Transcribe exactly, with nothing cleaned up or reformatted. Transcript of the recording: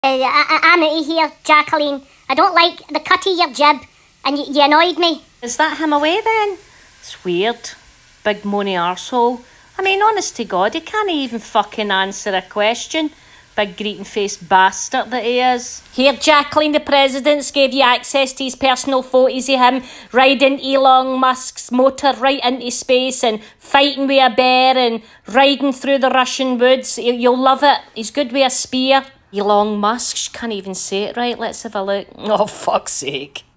Uh, I, I'm out of here, Jacqueline. I don't like the cut of your jib, and you, you annoyed me. Is that him away then? It's weird. Big moany arsehole. I mean, honest to God, he can't even fucking answer a question. Big greeting-faced bastard that he is. Here, Jacqueline, the president's gave you access to his personal photos of him riding Elon Musk's motor right into space and fighting with a bear and riding through the Russian woods. You'll love it. He's good with a spear. Elon Musk, can't even say it right. Let's have a look. Oh, fuck's sake.